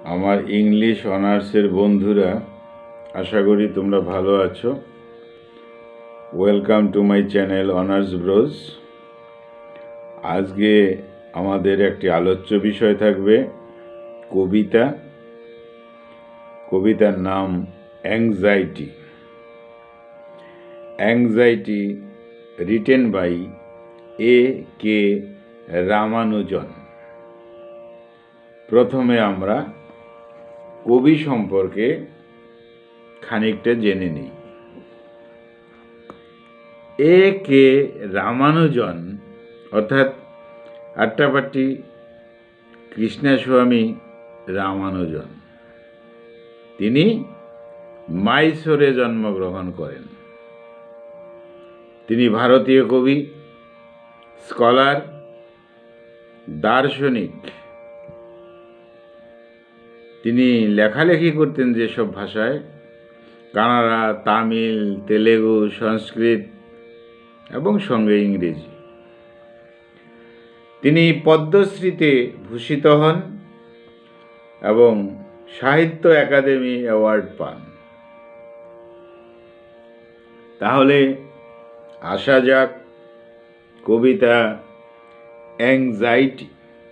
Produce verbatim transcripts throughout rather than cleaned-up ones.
আমার ইংলিশ অনার্সের বন্ধুরা, আশা করি তোমরা ভালো আছো। Welcome to my channel honours bros. আজকে আমাদের একটি আলোচ্য বিষয় থাকবে কবিতা। কবিতার নাম anxiety. Anxiety written by A K Ramanujan. প্রথমে আমরা কবি সম্পর্কে খানিকটা জেনে নিই। এ কে রামানুজন অর্থাৎ আট্টাপাট্টি কৃষ্ণস্বামী রামানুজন, তিনি মাইসোরে জন্মগ্রহণ করেন। তিনি ভারতীয় কবি, স্কলার, দার্শনিক। তিনি লেখালেখি করতেন যেসব ভাষায়, কানাড়া, তামিল, তেলেগু, সংস্কৃত এবং সঙ্গে ইংরেজি। তিনি পদ্মশ্রীতে ভূষিত হন এবং সাহিত্য একাডেমি অ্যাওয়ার্ড পান। তাহলে আসা যাক কবিতা অ্যাংজাইটি।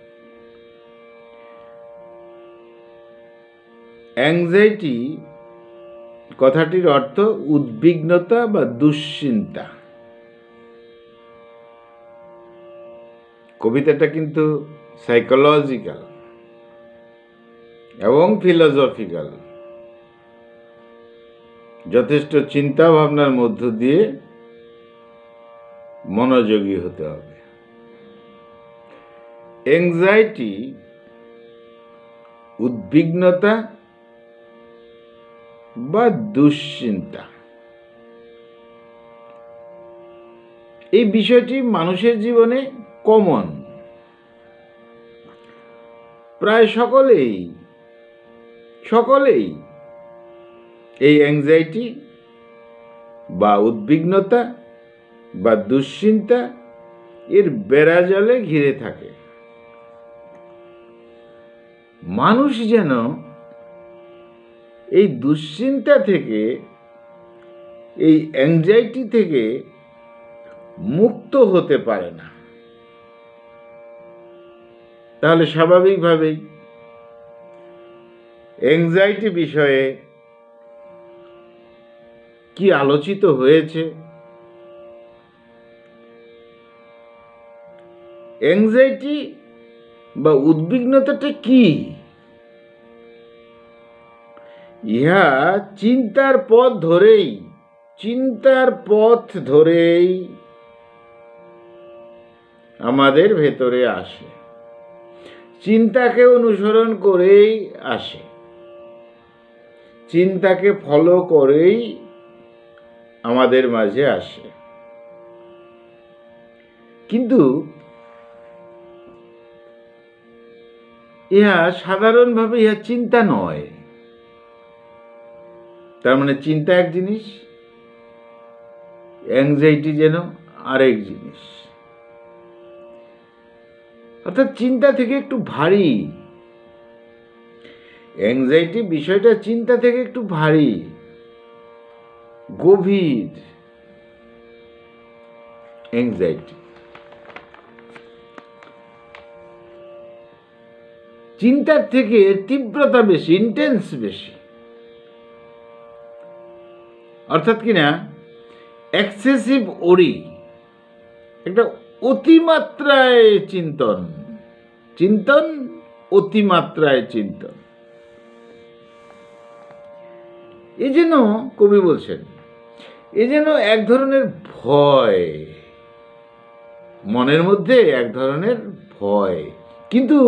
অ্যাংজাইটি কথাটির অর্থ উদ্বিগ্নতা বা দুশ্চিন্তা। কবিতাটা কিন্তু সাইকোলজিক্যাল এবং ফিলোসফিক্যাল। যথেষ্ট চিন্তা ভাবনার মধ্য দিয়ে মনোযোগী হতে হবে। অ্যাংজাইটি উদ্বিগ্নতা বা দুশ্চিন্তা, এই বিষয়টি মানুষের জীবনে কমন। প্রায় সকলেই সকলেই এই অ্যাংজাইটি বা উদ্বিগ্নতা বা দুশ্চিন্তা এর বেড়াজালে ঘিরে থাকে। মানুষ যেন এই দুশ্চিন্তা থেকে, এই অ্যাংজাইটি থেকে মুক্ত হতে পারে না। তাহলে স্বাভাবিকভাবেই অ্যাংজাইটি বিষয়ে কি আলোচিত হয়েছে? অ্যাংজাইটি বা উদ্বিগ্নতাটা কি? ইহা চিন্তার পথ ধরেই চিন্তার পথ ধরেই আমাদের ভেতরে আসে, চিন্তাকে অনুসরণ করেই আসে, চিন্তাকে ফলো করেই আমাদের মাঝে আসে। কিন্তু ইহা সাধারণভাবে ইহা চিন্তা নয়। তার মানে চিন্তা এক জিনিস, অ্যাংজাইটি যেন আরেক জিনিস। অর্থাৎ চিন্তা থেকে একটু ভারী। অ্যাংজাইটি বিষয়টা চিন্তা থেকে একটু ভারী, গভীর। অ্যাংজাইটি চিন্তার থেকে তীব্রতা বেশি, ইন্টেন্স বেশি। অর্থাৎ কিনা এক্সেসিভ ওরি, একটা অতিমাত্রায় চিন্তন, চিন্তন অতিমাত্রায় চিন্তন। এই যেন কবি বলছেন, এ যেন এক ধরনের ভয়, মনের মধ্যে এক ধরনের ভয়, কিন্তু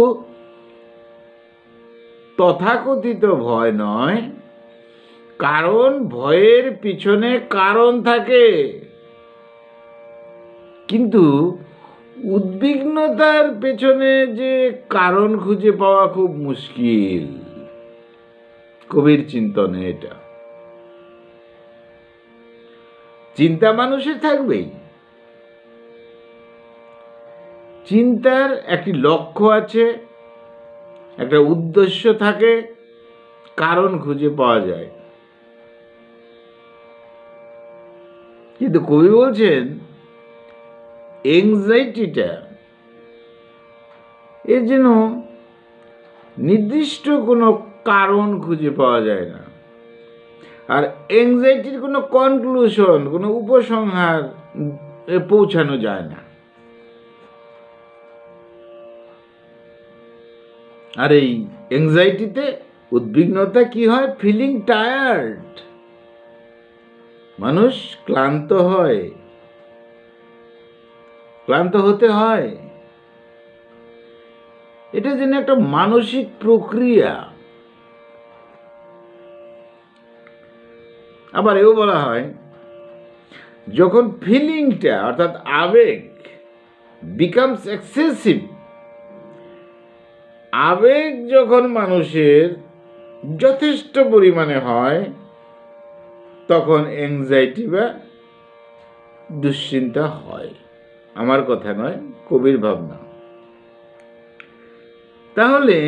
তথাকথিত ভয় নয়। কারণ ভয়ের পিছনে কারণ থাকে, কিন্তু উদ্বিগ্নতার পেছনে যে কারণ খুঁজে পাওয়া খুব মুশকিল কবির চিন্তনে। এটা চিন্তা মানুষের থাকবেই, চিন্তার একটি লক্ষ্য আছে, একটা উদ্দেশ্য থাকে, কারণ খুঁজে পাওয়া যায়। কিন্তু কবি বলছেন এংজাইটিটা এর যেন নির্দিষ্ট কোনো কারণ খুঁজে পাওয়া যায় না, আর এংজাইটির কোনো কনক্লুশন, কোনো উপসংহার পৌঁছানো যায় না। আর এই এংজাইটিতে, উদ্বিগ্নতা কি হয়? ফিলিং টায়ার্ড, মানুষ ক্লান্ত হয়, ক্লান্ত হতে হয়। এটা যেন একটা মানসিক প্রক্রিয়া। আবার এও বলা হয়, যখন ফিলিংটা অর্থাৎ আবেগ বিকামস এক্সেসিভ, আবেগ যখন মানুষের যথেষ্ট পরিমাণে হয়, তখন অ্যাংজাইটি বা দুশ্চিন্তা হয়। আমার কথা নয়, কবির ভাবনা। তাহলে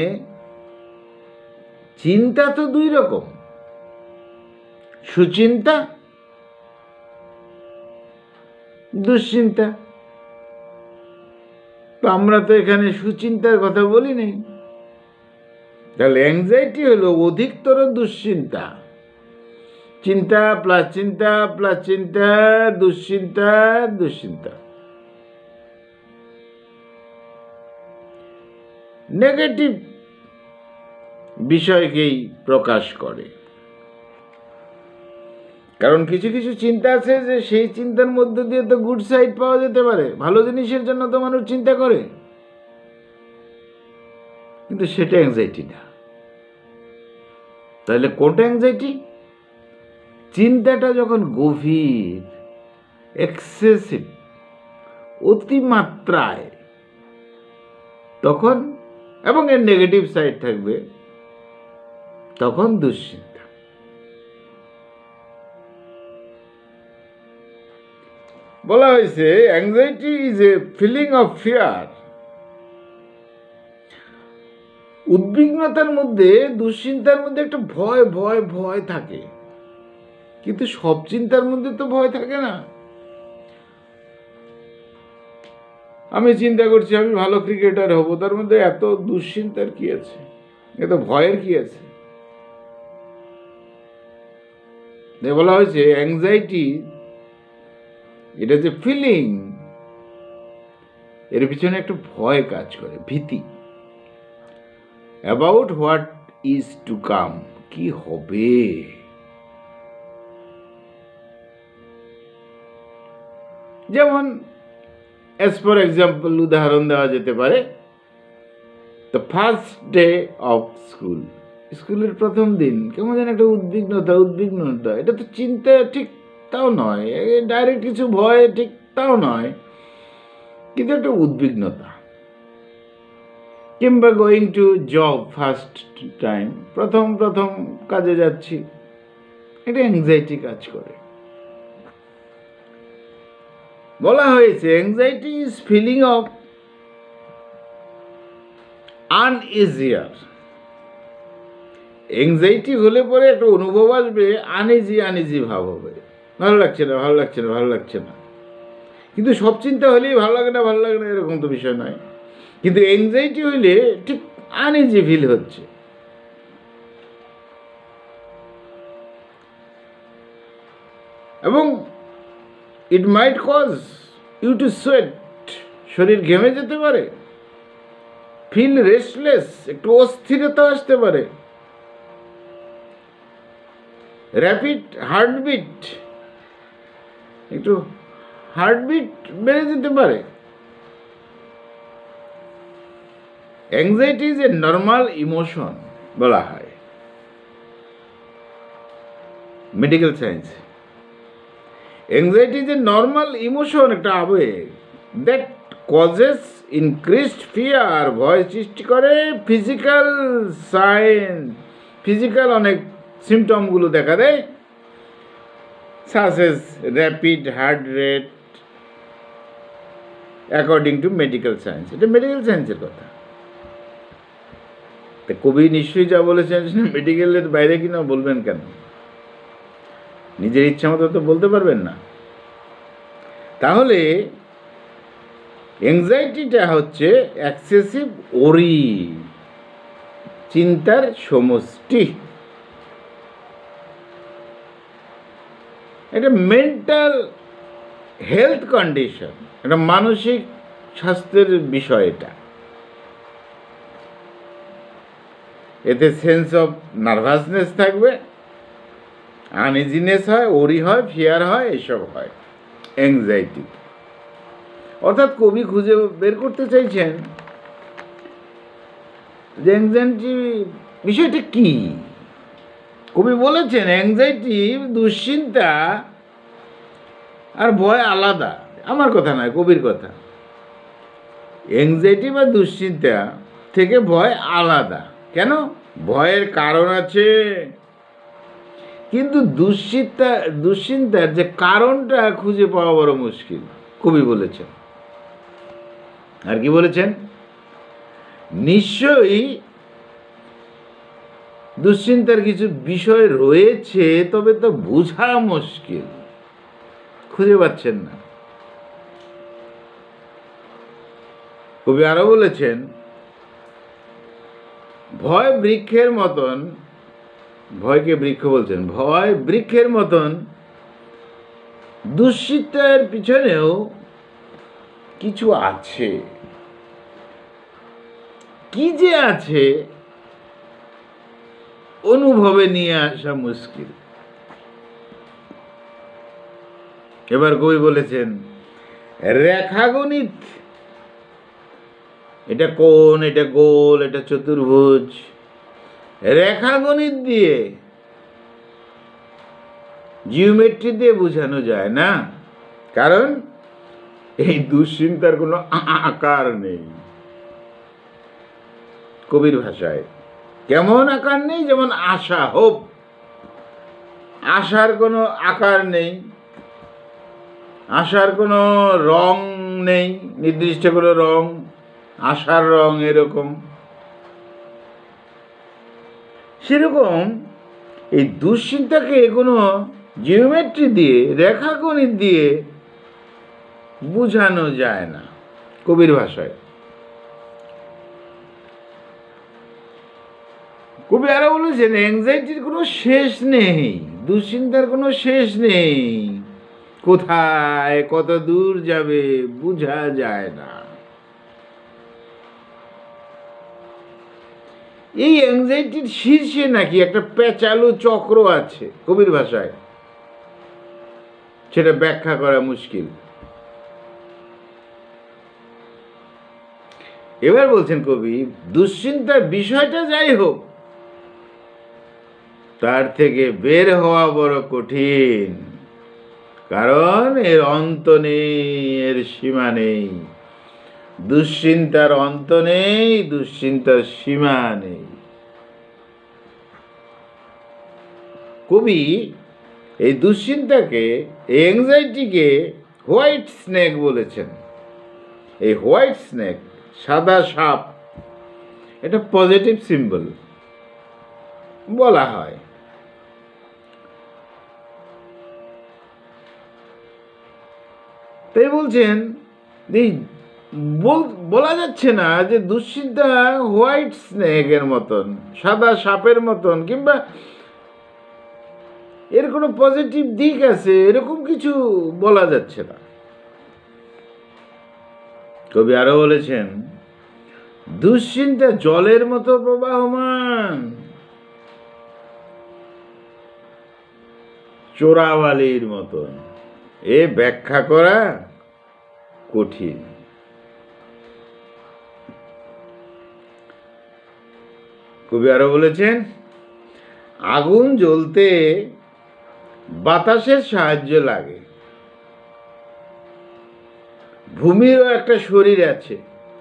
চিন্তা তো দুই রকম, সুচিন্তা, দুশ্চিন্তা। তো আমরা তো এখানে সুচিন্তার কথা বলি নাই। তাহলে অ্যাংজাইটি হলো অধিকতর দুশ্চিন্তা, চিন্তা প্লাস চিন্তা প্লাস চিন্তা, দুশ্চিন্তা দুশ্চিন্তা, নেগেটিভ বিষয়কেই প্রকাশ করে। কারণ কিছু কিছু চিন্তা আছে যে সেই চিন্তার মধ্য দিয়ে তো গুড সাইড পাওয়া যেতে পারে, ভালো জিনিসের জন্য তো মানুষ চিন্তা করে, কিন্তু সেটা অ্যাংজাইটি না। তাহলে কোনটা অ্যাংজাইটি? চিন্তাটা যখন গভীর, এক্সেসিভ, অতিমাত্রায়, তখন, এবং এর নেগেটিভ সাইড থাকবে, তখন দুশ্চিন্তা। বলা হয়েছে anxiety is a feeling of fear. উদ্বিগ্নতার মধ্যে, দুশ্চিন্তার মধ্যে একটা ভয় ভয় ভয় থাকে, কিন্তু সব চিন্তার মধ্যে তো ভয় থাকে না। আমি চিন্তা করছি আমি ভালো ক্রিকেটার হব, তার মধ্যে এত দুশ্চিন্তার কি আছে, এত ভয়ের কি আছে? বলা হয়েছে অ্যাংজাইটি, এটা যে ফিলিং, এর পিছনে একটা ভয় কাজ করে, ভীতি, about what is to come, কি হবে। যেমন এজ ফর এক্সাম্পল, উদাহরণ দেওয়া যেতে পারে, the first day of school, স্কুলের প্রথম দিন, কেমন যেন একটা উদ্বিগ্নতা উদ্বিগ্নতা এটা তো চিন্তা ঠিক তাও নয়, ডাইরেক্ট কিছু ভয় ঠিক তাও নয়, কিন্তু একটা উদ্বিগ্নতা। কিংবা going to job first time, প্রথম প্রথম কাজে যাচ্ছি, এটা অ্যাংজাইটি কাজ করে। বলা হয়েছে anxiety is feeling of uneasier. Anxiety হলে পরে একটা অনুভব আসবে, আনইজি আনইজি ভাব হবে, ভালো লাগছে না ভালো লাগছে না ভালো লাগছে না। কিন্তু সব চিন্তা হলেই ভালো লাগে না ভালো লাগে না এরকম তো বিষয় নয়, কিন্তু অ্যাংজাইটি হইলে ঠিক আনইজি ফিল হচ্ছে। এবং it might cause you to sweat, শরীর ঘেমে যেতে পারে, ফিল রেস্টলেস, একটু অস্থিরতা আসতে পারে, র্যাপিড হার্টবিট, একটু হার্টবিট বেড়ে যেতে পারে। Anxiety is a normal emotion বলা হয় medical science. Anxiety is a normal emotion, একটা আবেগ, দ্যাট কজেস ইনক্রিজড ফিয়ার, ভয় সৃষ্টি করে, ফিজিক্যাল সাইন, ফিজিক্যাল অনেক সিমটমগুলো দেখা দেয়, such as rapid heart rate, according to medical science. এটা মেডিকেল সায়েন্সের কথা। কবি নিশ্চয়ই যা বলেছেন মেডিকেলের বাইরে কিনা বলবেন কেন? নিজের ইচ্ছা মতো তো বলতে পারবেন না। তাহলে অ্যাংজাইটিটা হচ্ছে এক্সেসিভ ওরি, চিন্তার সমষ্টি। এটা মেন্টাল হেলথ কন্ডিশন, এটা মানসিক স্বাস্থ্যের বিষয়। এটা এতে সেন্স অফ নার্ভাসনেস থাকবে, আনইজিনেস হয়, ওরি হয়, ফিয়ার হয়, এসব হয় অ্যাংজাইটি। অর্থাৎ কবি খুঁজে বের করতে চাইছেন যে অ্যাংজাইটি বিষয়টা কি। কবি বলেছেন অ্যাংজাইটি, দুশ্চিন্তা আর ভয় আলাদা। আমার কথা নয়, কবির কথা। অ্যাংজাইটি বা দুশ্চিন্তা থেকে ভয় আলাদা। কেন? ভয়ের কারণ আছে, কিন্তু দুশ্চিন্তা দুশ্চিন্তার যে কারণটা খুঁজে পাওয়া বড় মুশকিল, কবি বলেছেন। আর কি বলেছেন? নিশ্চয়ই দুশ্চিন্তার কিছু বিষয় রয়েছে, তবে তো বোঝা মুশকিল, খুঁজে পাচ্ছেন না। কবি আরো বলেছেন, ভয় বৃক্ষের মতন, ভয়কে বৃক্ষ বলছেন, ভয় বৃক্ষের মতন দুশ্চিন্তার পিছনেও কিছু আছে। কি যে আছে অনুভবে নিয়ে আসা মুশকিল। এবার কবি বলেছেন, রেখাগণিত, এটা কোণ, এটা গোল, এটা চতুর্ভুজ, রেখাগণিত দিয়ে, জিওমেট্রি দিয়ে বোঝানো যায় না। কারণ এই দুশ্চিন্তার কোনো আকার নেই। কবির ভাষায় কেমন আকার নেই? যেমন আশা, হোপ, আশার কোনো আকার নেই, আশার কোনো রং নেই, নির্দিষ্ট কোনো রং, আশার রং এরকম। সেরকম এই দুশ্চিন্তাকে কোনো জিওমেট্রি দিয়ে, রেখাগণিত দিয়ে বোঝানো যায় না কবির ভাষায়। কবি আরো বলেছেন, অ্যাংজাইটির কোনো শেষ নেই, দুশ্চিন্তার কোনো শেষ নেই, কোথায় কত দূর যাবে বোঝা যায় না। এই অ্যাংজাইটির শীর্ষে নাকি একটা পেঁচালো চক্র আছে কবির ভাষায়, সেটা ব্যাখ্যা করা মুশকিল। এবার বলছেন কবি, দুশ্চিন্তার বিষয়টা যাই হোক, তার থেকে বের হওয়া বড় কঠিন। কারণ এর অন্ত নেই, এর সীমা নেই। দুশ্চিন্তার অন্ত নেই, দুশ্চিন্তার সীমা নেই। কবি এই দুশ্চিন্তাকে, এই অ্যাংজাইটিকে হোয়াইট স্নেক বলেছেন। এই হোয়াইট স্নেক, সাদা সাপ, এটা পজিটিভ সিম্বল বলা হয়। তাই বলছেন, বলা যাচ্ছে না যে দুশ্চিন্তা হোয়াইট স্নেকের মতন, সাদা সাপের মতন, কিংবা এর কোনো পজিটিভ দিক আছে, এরকম কিছু বলা যাচ্ছে না। কবি আরো বলেছেন, দুশ্চিন্তা জলের মতো প্রবাহমান, চোরাবালির মতন। এ ব্যাখ্যা করা কঠিন। কবি আরো বলেছেন, আগুন জ্বলতে বাতাসের সাহায্য লাগে। ভূমিরও একটা শরীর আছে,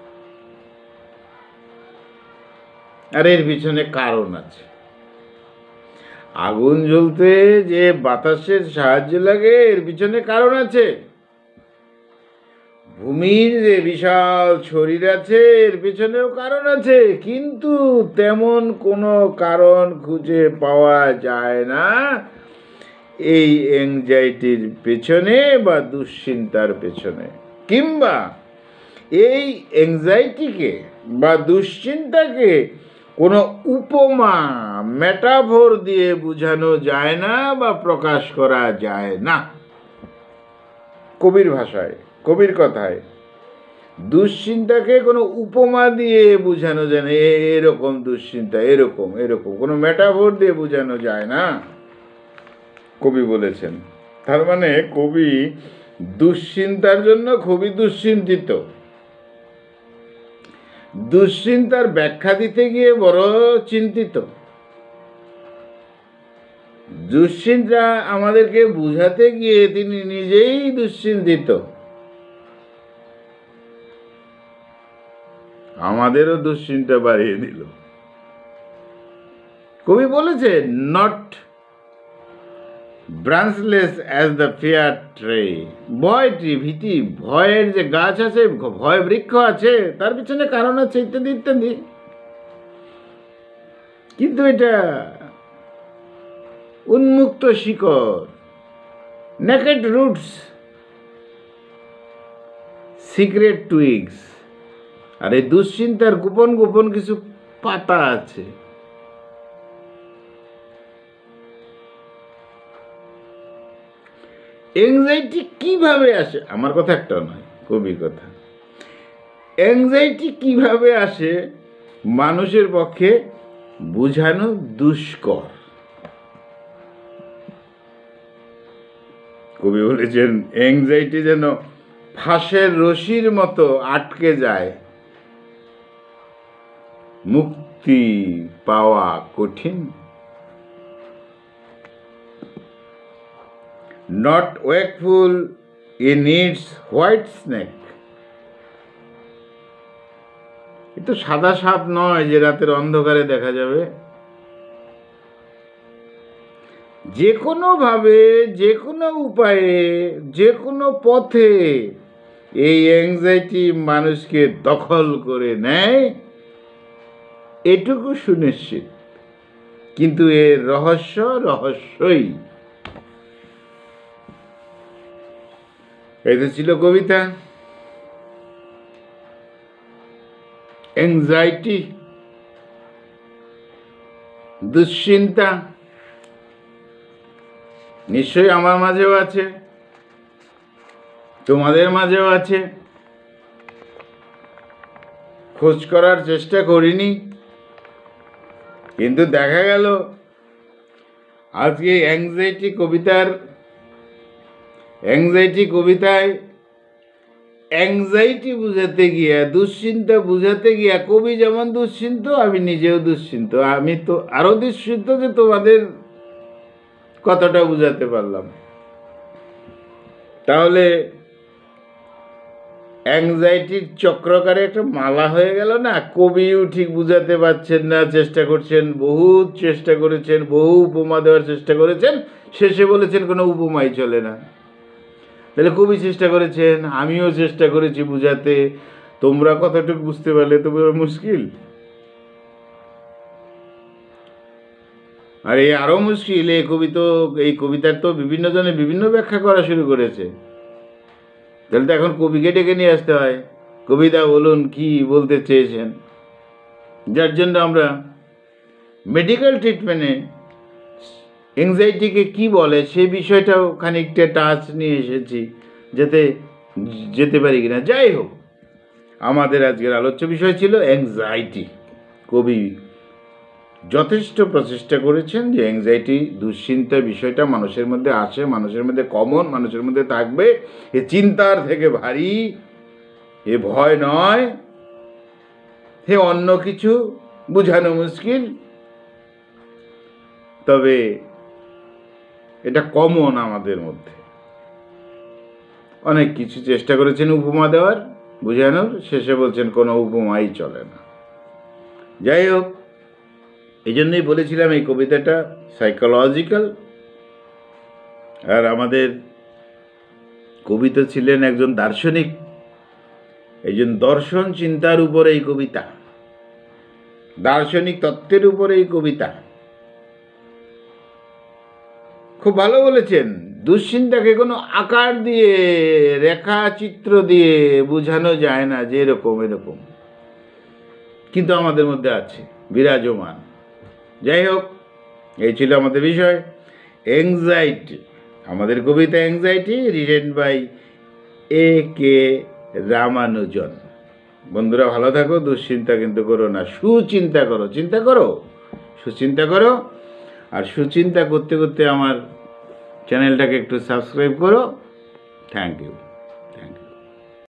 আর এর পিছনে কারণ আছে। আগুন জ্বলতে যে বাতাসের সাহায্য লাগে, এর পিছনে কারণ আছে। ভূমির যে বিশাল শরীর আছে এর পেছনেও কারণ আছে, কিন্তু তেমন কোনো কারণ খুঁজে পাওয়া যায় না এই অ্যাংজাইটির পেছনে বা দুশ্চিন্তার পেছনে। কিংবা এই অ্যাংজাইটিকে বা দুশ্চিন্তাকে কোনো উপমা মেটাফোর দিয়ে বোঝানো যায় না বা প্রকাশ করা যায় না। কবির ভাষায়, কবির কথায় দুশ্চিন্তাকে কোনো উপমা দিয়ে বোঝানো যায় না, এরকম দুশ্চিন্তা, এরকম এরকম কোনো মেটাফোর দিয়ে বোঝানো যায় না, কবি বলেছেন। তার মানে কবি দুশ্চিন্তার জন্য খুবই দুশ্চিন্তিত, দুশ্চিন্তার ব্যাখ্যা দিতে গিয়ে বড় চিন্তিত, দুশ্চিন্তা আমাদেরকে বুঝাতে গিয়ে তিনি নিজেই দুশ্চিন্তিত। আমাদেরও দুশ্চিন্তা বাড়িয়ে দিল। কবি বলেছে, not branchless as the fear tree, ভয় ট্রি, ভীতি, ভয়ের যে গাছ আছে, ভয় বৃক্ষ আছে, তার পিছনে কারণ আছে, ইত্যাদি ইত্যাদি। কিন্তু এটা উন্মুক্ত শিকড়, নেকেড রুটস, সিক্রেট টুইগস। আর এই দুশ্চিন্তার গোপন গোপন কিছু পাতা আছে। অ্যাংজাইটি কিভাবে আসে? আমার কথা একটা নয়, কবির কথা। অ্যাংজাইটি কিভাবে আসে মানুষের পক্ষে বোঝানো দুষ্কর। কবি বলেছেন, অ্যাংজাইটি যেন ফাঁসের রশির মতো আটকে যায়, মুক্তি পাওয়া কঠিন। Not wakeful it needs white snake. এ তো সাদা সাপ নয় যে রাতের অন্ধকারে দেখা যাবে। যে কোনোভাবে, যে কোনো উপায়ে, যে কোনো পথে এই অ্যাংজাইটি মানুষকে দখল করে নেয়, এটুকু সুনিশ্চিত। কিন্তু এর রহস্য রহস্যই। এই তো ছিল কবিতা। অ্যাংজাইটি, দুশ্চিন্তা নিশ্চয়ই আমার মাঝেও আছে, তোমাদের মাঝেও আছে। খোঁজ করার চেষ্টা করিনি, কিন্তু দেখা গেল আজকে অ্যাংজাইটি কবিতার অ্যাংজাইটি কবিতায় অ্যাংজাইটি বুঝাতে গিয়া, দুশ্চিন্তা বুঝাতে গিয়া কবি যেমন দুশ্চিন্ত, আমি নিজেও দুশ্চিন্ত। আমি তো আরো দুশ্চিন্ত যে তোমাদের কতটা বুঝাতে পারলাম। তাহলে অ্যাংজাইটির চক্রকারে একটা মালা হয়ে গেল না। কবিও ঠিক বুঝাতে পারছেন না, চেষ্টা করছেন, বহু চেষ্টা করেছেন, বহু উপমা দেওয়ার চেষ্টা করেছেন, শেষে বলেছেন কোনো উপমাই চলে না। তাহলে কবি চেষ্টা করেছেন, আমিও চেষ্টা করেছি বুঝাতে, তোমরা কতটুকু বুঝতে পারলে তো মুশকিল। আর এই আরো মুশকিল, এই কবি তো এই কবিতার তো বিভিন্ন জনে বিভিন্ন ব্যাখ্যা করা শুরু করেছে। তাহলে তো এখন কবিকে ডেকে নিয়ে আসতে হয়, কবিতা বলুন কি বলতে চেয়েছেন। যার জন্য আমরা মেডিকেল ট্রিটমেন্টে অ্যাংজাইটিকে কি বলে সে বিষয়টাও খানিকটা টাচ নিয়ে এসেছি, যাতে যেতে পারি কিনা। যাই হোক, আমাদের আজকের আলোচ্য বিষয় ছিল অ্যাংজাইটি। কবি যথেষ্ট প্রচেষ্টা করেছেন যে অ্যাংজাইটি, দুশ্চিন্তা বিষয়টা মানুষের মধ্যে আসে, মানুষের মধ্যে কমন, মানুষের মধ্যে থাকবে। এ চিন্তার থেকে ভারী, এ ভয় নয়, হে অন্য কিছু বুঝানো মুশকিল, তবে এটা কমন আমাদের মধ্যে। অনেক কিছু চেষ্টা করেছেন উপমা দেওয়ার, বুঝানোর, শেষে বলছেন কোনো উপমাই চলে না। যাই হোক, এই জন্যই বলেছিলাম এই কবিতাটা সাইকোলজিক্যাল। আর আমাদের কবি তো ছিলেন একজন দার্শনিক, এই জন্য দর্শন চিন্তার উপরে এই কবিতা, দার্শনিক তত্ত্বের উপরে এই কবিতা। খুব ভালো বলেছেন, দুশ্চিন্তাকে কোনো আকার দিয়ে, রেখা চিত্র দিয়ে বোঝানো যায় না যে এরকম এরকম, কিন্তু আমাদের মধ্যে আছে, বিরাজমান। যাই হোক, এই ছিল আমাদের বিষয়, অ্যাংজাইটি। আমাদের কবিতা anxiety, written by A K Ramanujan. বন্ধুরা ভালো থাকো, দুশ্চিন্তা কিন্তু করো না, সুচিন্তা করো, চিন্তা করো, সুচিন্তা করো। আর সুচিন্তা করতে করতে আমার চ্যানেলটাকে একটু সাবস্ক্রাইব করো। Thank you.